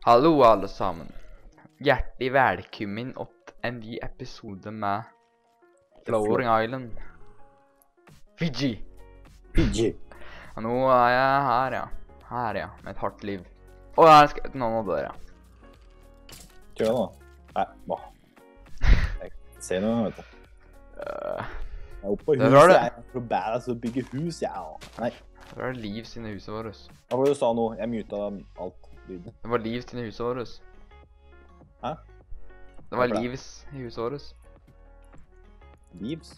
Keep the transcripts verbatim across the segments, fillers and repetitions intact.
Hallo alle sammen. Hjertelig velkommen til en ny episode med Flowering Island. Fiji. Fiji. Og nå er jeg her, ja. Her, ja. Med et hardt liv. Og her skal jeg noen av dere. Kjør da. Nei, hva? Jeg ser noe, vet du. Uh, Jeg er oppe på Det huset, var det. jeg er for badass å bygge hus, ja. Nei, det var liv sine huset våre. hva var det du sa nå? Jeg mutet alt lyden. Det var liv sine huset våre. Hæ? Det var Hvorfor det? livs i huset vårt. Leaves?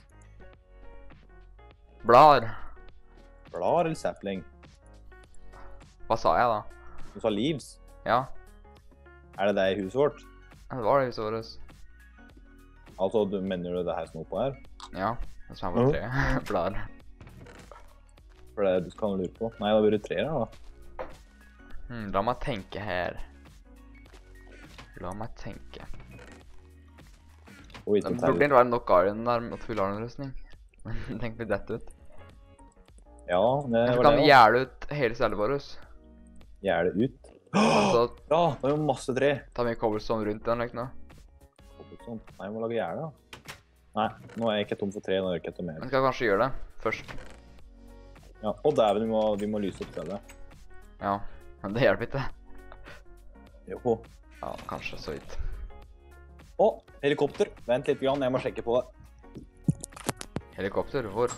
Blar. Blar eller sapling? Hva sa jeg da? Du sa leaves. Ja, Er det det i huset vårt? det var det huset vårt. Altså, du mener du det her som er oppe her? Ja, det som er på tre. Blar. For det er det du skal lure på. Nei, da blir det tre her da. Hmm, la meg tenke her. La meg tenke. Og Det ikke burde telle. ikke være nok Guardian der med full armrustning. Tenk litt dette ut. Ja, det Så var kan det vi da. gjerde ut hele stedet vårt. Gjør det ut. Og så Ja, det er jo masse tre. tar vi cobblestone rundt den, like nå. Sånn. Nei, jeg må lage gjerde da. Nei, nå er jeg ikke tom for tre, nå er jeg ikke tom mer. Vi skal kanskje gjøre det først. Ja, og der vi må, vi må lyse opp stedet. Ja, men det hjelper ikke. Jo. Ja, kanskje så vidt. Å, helikopter. Vent litt grann, jeg må sjekke på det. Helikopter, hvor?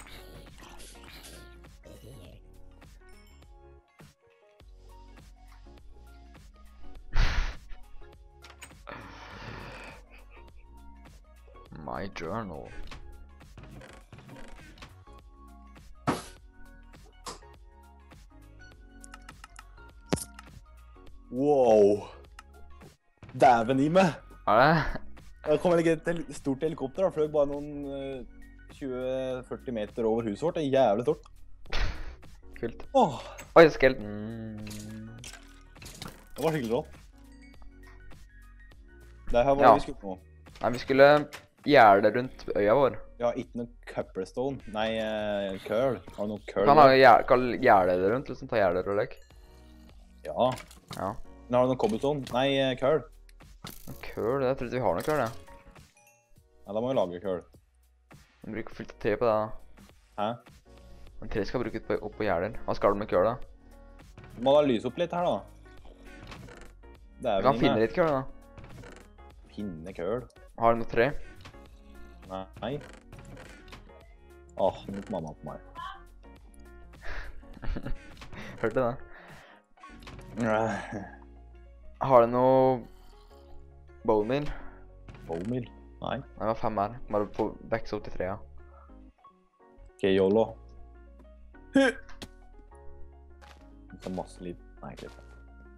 My journal. Wow. Dæven i meg. Er det? Det kommer ikke et hel- stort helikopter, da. Fløy bare noen eh, tjue til førti meter over huset vårt. Det er jævlig stort. Kult. Åh, Oi, skeleton. det var skikkelig rått. Det her var Ja. det vi skulle nå. Nei, vi skulle gjerde rundt øya vår. Ja, ikke noe copperstone. Nei, uh, curl. Har du noe curl? Kan ha der? gjer- kan gjerde det rundt, liksom ta gjerder og lek. Ja. Ja. Men har du noe cobblestone? Nei, uh, curl. Køl, jeg tror ikke vi har noe køl, ja. Ja, da må vi lage curl. Vi bruker fullt tre på det, da. Hæ? Men tre skal brukes på, opp på gjerder. Hva skal du med køl, da? Du må da lyse opp litt her, da. Du Dæven kan i finne meg. litt køl, da. Finne curl. Har du noe tre? Nei. Åh, nå kom mamma på meg. Hørte du det? Nei. Har du noe bowmeal? Bowmeal? Nei. Nei, det var fem her. Bare på vekst opp til tre, ja. Ok, YOLO. Det er masse liv. Nei, ikke litt.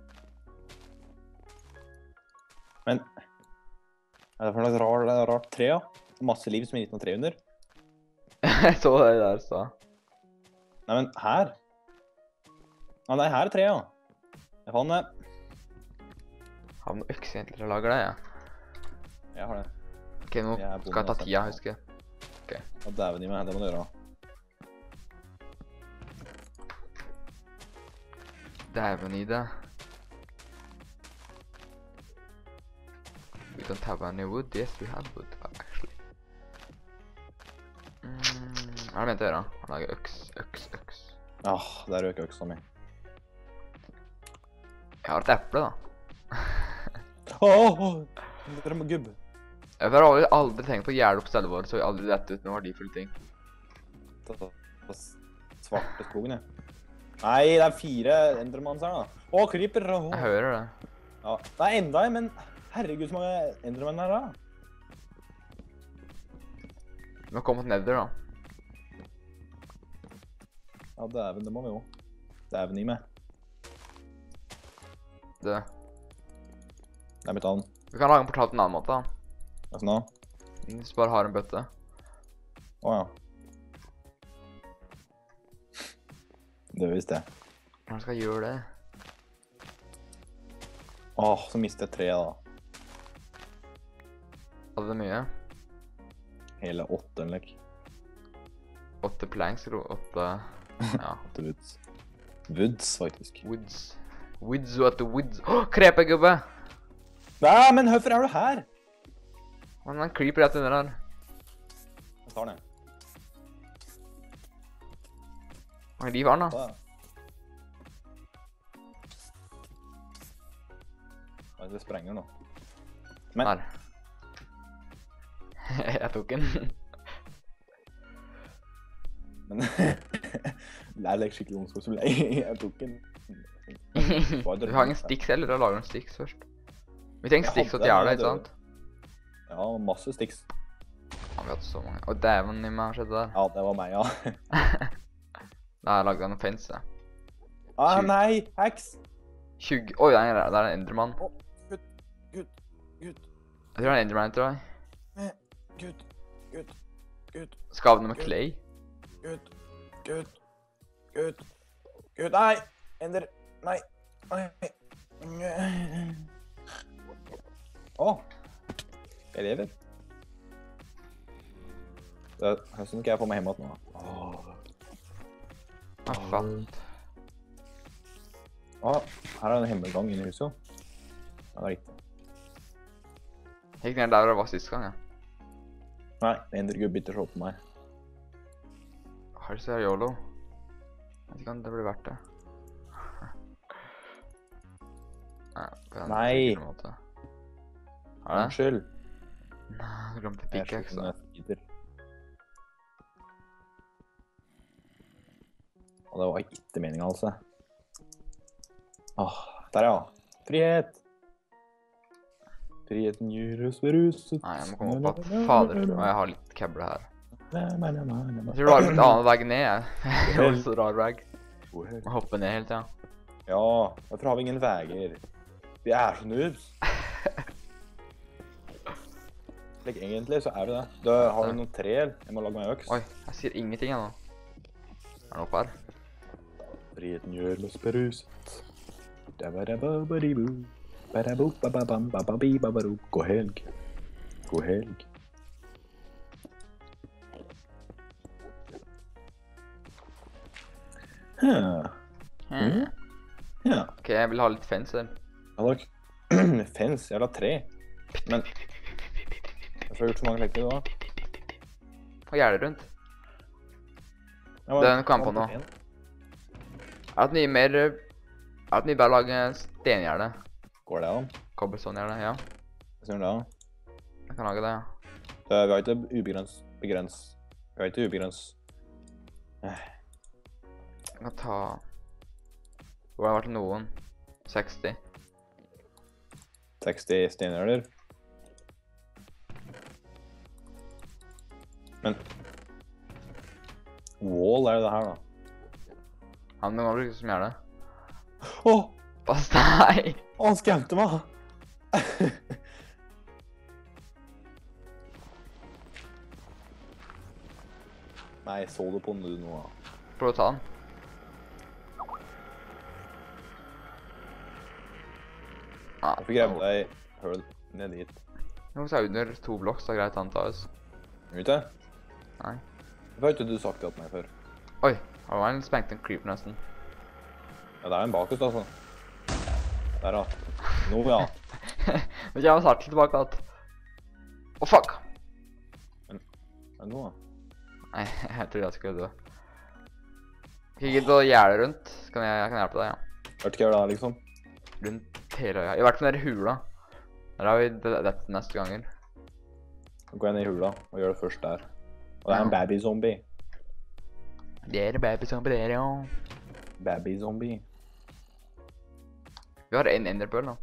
Men er det for noe rar, det er rart tre, ja? Masse liv som er gitt noe tre under. Jeg så det der, så. Nei, men her? Nei, nei, her er tre, ja. Jeg fant det. Har du noe øks egentlig til å lage det, ja? Jeg har det. Ok, nå Jeg er skal jeg ta bonde, tida, altså. husker jeg. Og dæven i meg, det må du gjøre. Dæven i det. We don't have any wood. Yes, we have wood, actually. Mm, hva er det ment å gjøre? Lage øks, øks, øks. Ah, der røk øksa mi. Jeg har et eple, da. Åh, åh, dere må gubbe. Jeg har aldri, aldri tenkt på å gjerde opp stedet vårt, så vi aldri dette ut med verdifulle ting. Ta- ta- ta s- Svarte skogen, jeg. Nei, det er fire endermans her, da. Åh, creeper. åh. Jeg hører det. Ja, det er enda en, men herregud så mange endermenn her, da. Vi må komme til nether, da. Ja, dæven, det må vi jo. Dæven i meg. Det. Det er mitt navn. Vi kan lage en portal på en annen måte, da. Hva er det nå? Hvis vi bare har en bøtte. Åh, ja. Det visste jeg. Hvordan skal jeg gjøre det? Åh, så mistet jeg tre, da. Hadde det mye? Hele åtte, eller ikke? Åtte planks, eller åtte... Ja, Åtte woods. Woods, faktisk. woods. Woods what the woods. Åh, krepegubbe! Nei, men hvorfor er du her? Han er en creep rett under her. Jeg tar den. Hva er liv har han da? Da. Nei, det sprenger nå. Men, Her. Jeg tok den. men, det er like skikkelig ondskapsfull. Jeg tok den. Du har ingen sticks heller, da lager du en sticks først. Vi trenger Jeg sticks hadde til å gjøre det, det, ikke sant? Ja, masse sticks. Ja, vi hadde så mange. Å, dæven i meg skjedde der. Ja, det var meg, ja. Da har jeg laget en fence. Ah, Tjue. nei, heks! tjue. Oi, der er der er en enderman. Å, gutt, gutt, gutt, Jeg tror det er en enderman, tror jeg. gutt, gutt, gutt, Skal vi noe med clay? gutt, gutt, gutt, gutt, nei, ender, nei, nei. Å, jeg lever. Det, hvordan skal jeg få meg hjemme nå? Åh. Ah, fatt. Å, her er en hemmelgang inne i huset. Ja, det er riktig. Jeg gikk ned der det var sist gang, ja. Nei, endergubbe ikke se på meg. Har du så YOLO? Jeg vet ikke om det blir verdt det. Ja, på en Nei. sikker måte. Er det? Unnskyld. Nei, du glemte Jeg er pickaxe. så gider. Og det var ikke meningen, altså. Åh, der ja. Frihet! Friheten gjør oss beruset. Nei, jeg må komme opp at fader, og jeg har litt kebble her. Jeg Jeg tror du har litt annen vei ned, jeg. Jeg har så rar vei. Må Ja, hoppe ned helt, ja. hvorfor har vi ingen veier? Vi er så noobs. Slik, egentlig så er det det. Da har du noen tre, jeg må lage meg øks. Oi, jeg sier ingenting ennå. Er det oppe her? Friheten gjør oss beruset. Dabadababadibu. Badabubababambababibabadu. God helg. God helg. Ja. Hmm. Ja. Ok, jeg vil ha litt fence der. Ja, takk. Fens, jeg vil ha tre. Men jeg får gjort så mange leker da. Og gjerde rundt. Jeg var- Den kom på jeg var nå. en. Er det mye mer... Er det mye bare å lage stengjerde? Går det an? Cobblestone-gjerde, ja. Jeg ser det da. Jeg kan lage det, ja. Det, vi har ikke ubegrens, begrens. Vi har ikke ubegrens. Eh, Jeg kan ta... Hvor har det vært noen? seksti. seksti stenhjørner. Men... Wall er det her da. Han må bruke som gjør det. Åh! Pass deg! Åh, han skremte meg! Nei, så du på den du nå? Prøv å ta den. Ja, Jeg fikk greve deg høl ned dit. Jo, så er det under to blokk, så er det greit han tas. Ute? Nei. Det har ikke du sagt det til meg før. Oi, det var en sprengt en creep nesten. Ja, det er en bakust, altså. Der da. Nå, ja. Men jeg var snart tilbake at... Å, fuck! Men nå, da. Nei, jeg tror jeg skulle dø. Ikke gitt å gjerde rundt, så kan jeg, jeg kan hjelpe deg, ja. Hva skal jeg gjøre da, liksom? Rundt hele øya. I hvert fall nede i hula. Der har vi det, dette neste ganger. Nå går jeg ned i hula og gjør det først der. Og det er en baby-zombie. Det er baby som på dere, ja. Baby-zombie. Vi har en enderpearl da.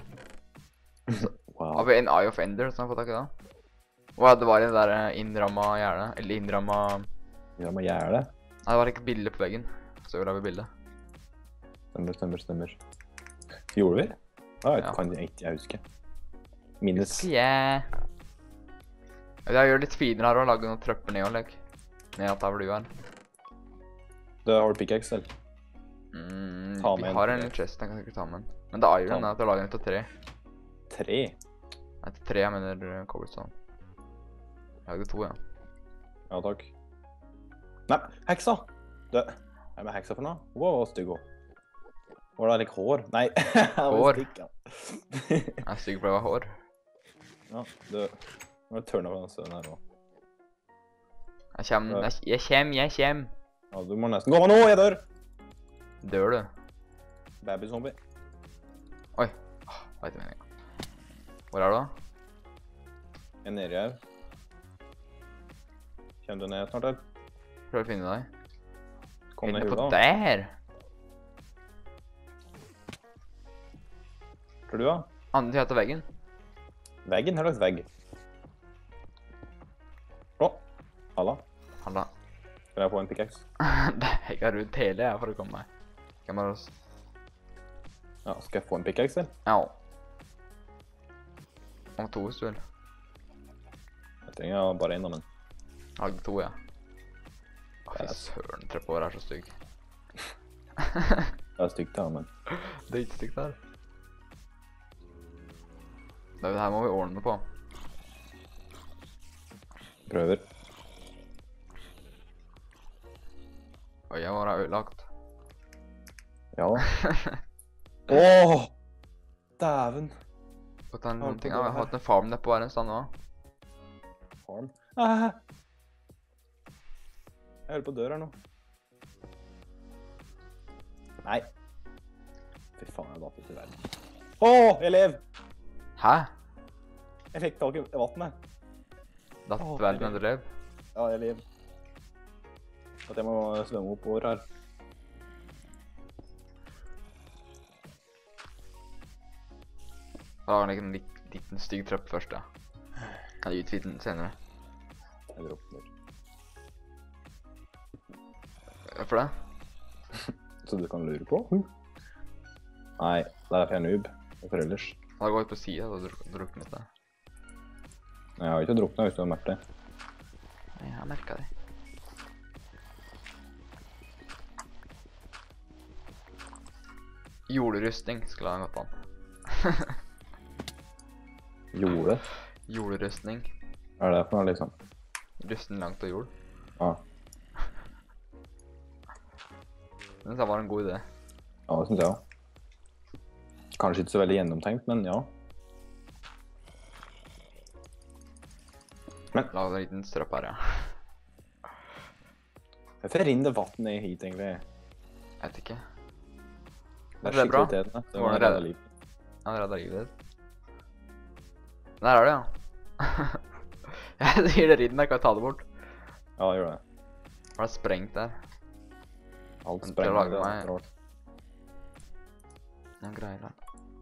Wow. Har vi en Eye of Ender som har fått tak i da? Og det var en der eh, innramma gjerde, eller innramma... Gjør meg gjøre det. Nei, det var ikke bilde på veggen. Så vi la vi bilde. Stemmer, stemmer, stemmer. Gjorde vi? Ja, jeg Ja. kan ikke jeg huske. Minnes. Yeah. Jeg gjør det litt finere her og lager noen trøpper ned og legg. Ned at der hvor du er. Da har du pickaxe, eller? Mm, Ta vi med en har en til. chest, den kan jeg ikke ta med den. Men det er Ta iron, med. er at du lager den til tre. Tre? Nei, til tre, jeg mener uh, cobblestone. Jeg lagde to, ja. Ja, takk. Nei, heksa! Du, hva er det med heksa for noe? Wow, stygg også. Var det like hår? Nei. Hår? Stikk, ja. Jeg er stygg for det var hår. Ja, du... Nå er det tørnet på den støden her også. Jeg kjem, jeg, jeg kjem, jeg kjem. Ja, du må nesten gå med nå, jeg dør! Dør du? Baby-zombie. Oi. Åh, vet jeg meningen. Hvor er du da? Jeg er nede her. Kjenner du ned snart, eller? Prøv å finne deg. Kom ned i Inne på hula, da. der! Hva er du, da? Andre siden til veggen. Veggen? Hva slags vegg? Å! Halla. Halla. Skal jeg få en pickaxe? Jeg har rundt hele jeg for å komme meg. Kan bare... s- Ja, skal jeg få en pickaxe, eller? Au. Om to hvis du vil. Jeg trenger bare en, da, men... Lagde to, ja. Å, fy Det er- søren, treppåret er så stygg. Det er stygt, ja, men... Det er ikke stygt der. Det her må vi ordne på. Prøver. Oi, jeg var ødelagt. Ja. Åh! Dæven. Få ta noen Har du ting. det Jeg har her? hatt en farm nedpå her en stand nå. Farm. Ah! Jeg hører på døra nå. Nei. Fy faen, jeg datt ut i verden. Åh, jeg lever! Hæ? Jeg fikk tak i vattnet. Datt Å, vel det- med drev? Ja, jeg lever. At jeg må svømme oppover her. Da har han ikke en lit- liten stygg trøpp først, ja. Kan jeg utvide den senere. Jeg dropper den. Hvorfor det? Så du kan lure på? Hm? Nei, der er jeg noob. Hvorfor ellers? Da går jeg på siden og druk drukner litt der. Nei, jeg har ikke druknet hvis du har merket det. Nei, jeg har merket det. Jorderustning skulle jeg ha gått an. Jorde? Jorderustning. Hva er det for noe, liksom? Rustning langt av jord. Ja, Men det var en god idé. ja det synes jeg også. Kanskje ikke så veldig gjennomtenkt, men ja. La en liten strøpp her, ja. Hvorfor renner det vatten ned hit, egentlig? Jeg vet ikke. Det er Det er bra. skikkelig irriterende. Det Går var det redda redd? liv. Han redda livet ditt. Der er det, ja. Jeg sier det ridden der, kan jeg ta det bort? Ja, gjør det. Var det sprengt der? Alt Men til å sprenger. lage Det er meg- rart. Noen greier der.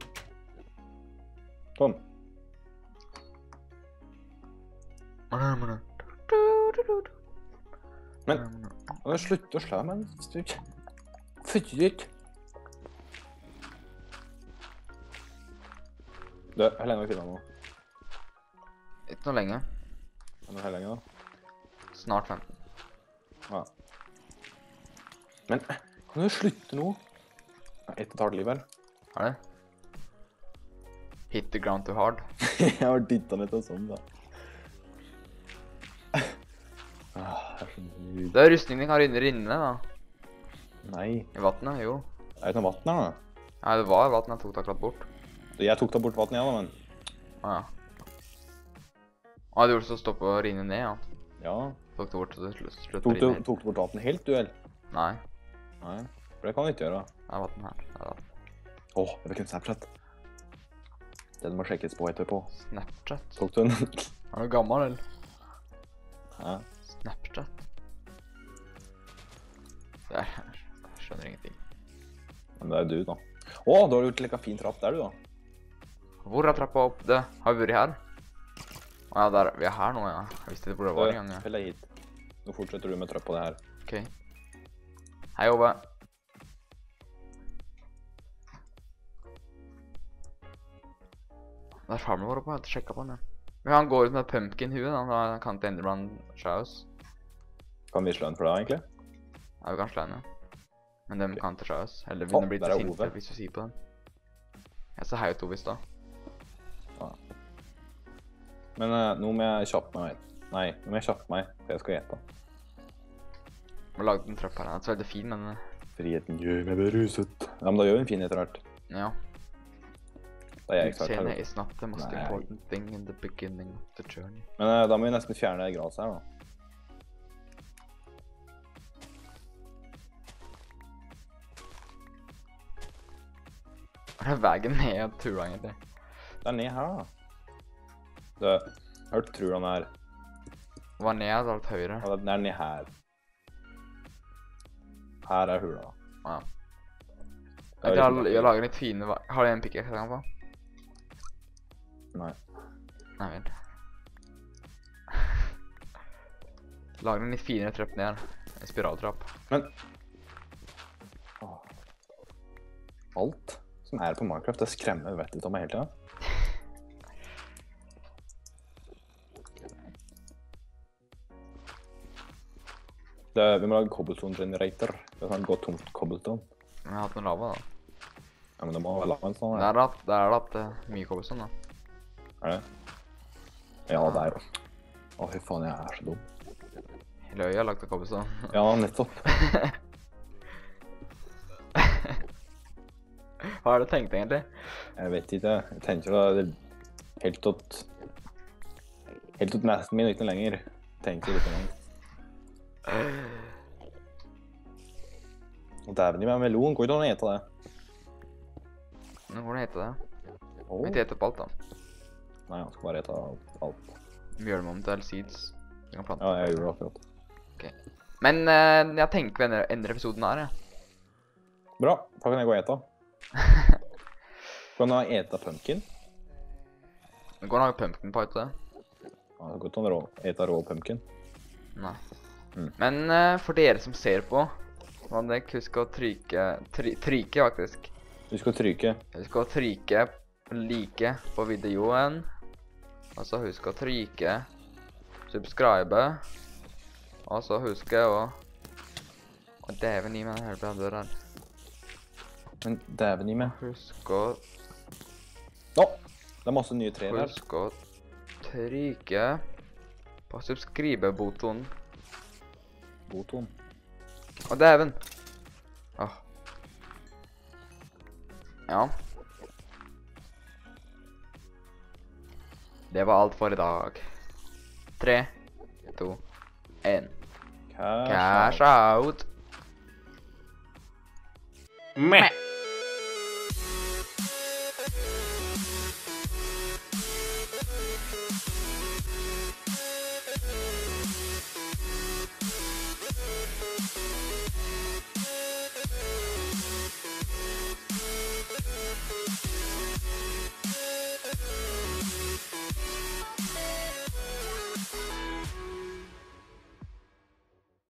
Sånn. Men, må du slutte å slå meg, stygg. Fytt. Du, hvor lenge har vi filmet nå? Ikke noe lenge. Hvor lenge da? Snart femten. Ja. Men, kan du slutte nå? Jeg har ett og et halvt liv her. Er det? Hit the ground too hard. Jeg har dittet litt og sånn, da. Ah, det er så mye. Det er rustningen din kan rinne rinnende, da. Nei, I vattnet, jo. det er ikke noe vatten her, da. Nei, det var vatten, jeg tok det akkurat bort. Jeg tok da bort vatten igjen, da, men... Å, ja. Å, du gjorde så stoppe å rinne ned, ja. Ja. Tok det bort, så det slutt, slutt å Tok du, rinne helt. tok du bort vatten helt, du, eller? Nei, Nei, for det kan du ikke gjøre. det er vatten her. Det er vatten. Åh, det var kun Snapchat. Den må sjekkes på etterpå. Snapchat. Tok du den? Er du gammel, eller? Ja. Snapchat. Det er, jeg skjønner ingenting. Men det er du, da. Åh, da har du gjort like fin trapp der, du, da. Hvor er trappa opp? Det har vi vært her. Å ja, der, vi er her nå, ja. Jeg visste det burde være en gang. Ja. Fell deg hit. Nå fortsetter du med trøpp på det her. Ok. Hei, Ove. Det er farmen vår oppe, jeg har ikke sjekket på den, ja. Men han går ut med pumpkin-hue, da. Da kan ikke Enderman slå oss. Kan vi slå den for deg, egentlig? Ja, vi kan slå den, ja. Men de kan ikke slå oss. Eller Å, begynner å bli der er til sinte Ove. hvis du sier på den. Jeg sa hei til Ove i stad. Men eh, nå må jeg kjappe meg. Nei, nå må jeg kjappe meg, for jeg skal gjete. Vi har laget en trøpp her. Den er så veldig fin, men... eh, Friheten gjør meg beruset. Ja, men da gjør vi en fin etter hvert. Ja. Da er jeg ikke klart Utseende her. is not the most Nei. important thing in the beginning of the journey. Men eh, da må vi nesten fjerne gras her, da. Hva er veien ned turen egentlig? Det er ned her, da. Du, jeg har hørt tror han er. Hva ned, alt høyre? Ja, den er ned her. Her er hula. Ja. Det er Jeg, liksom- jeg lager litt fine va- Har du en pikk jeg kan få? Nei. Nei vel. Lager en litt finere trapp ned. En spiraltrapp. Men Åh. Alt som er på Minecraft, det skremmer vettet av meg hele tiden. Det, vi må lage cobblestone generator. Det er sånn gå tomt cobblestone. Jeg har hatt noe lava da. Ja, men det må være lave en sånn. Der er det hatt- der er det hatt eh, mye cobblestone da. Er det? Ja, det er jo. Å, fy faen, jeg er så dum. Løy har lagt av cobblestone. Ja, nettopp. Hva har du tenkt egentlig? Jeg vet ikke. Jeg tenker da det er helt tot... Helt tot nesten min, ikke lenger. Tenker litt lenger. Og dæven i meg melon, går ikke an å ete det. Nå, hvordan heter det? Åh. Vi heter opp alt da. Nei, han skal bare ete alt. Vi gjør det om til seeds. Vi kan plante. Ja, jeg gjorde det akkurat. Men eh, jeg tenker vi ender, ender episoden her, ja. Bra, da kan jeg gå og ete. Kan jeg ete pumpkin? Det går an å lage pumpkin pie til det. Ja, det går ikke an å rå- ete rå pumpkin. Nei. Mm. Men eh, for dere som ser på, må dere huske å trykke, try, trykke faktisk. Du skal trykke. Husk å trykke like på videoen. Og så husk å trykke subscribe. Og så husk å... Å dæven i meg, her ble dør her. Men dæven i meg. Husk å... Nå! Det er masse nye trær her. Husk å trykke på subscribe-botonen. Boton. Å dæven! Åh. Ja. Det var alt for i dag. Tre, to, en. Cash Cash out! Meh.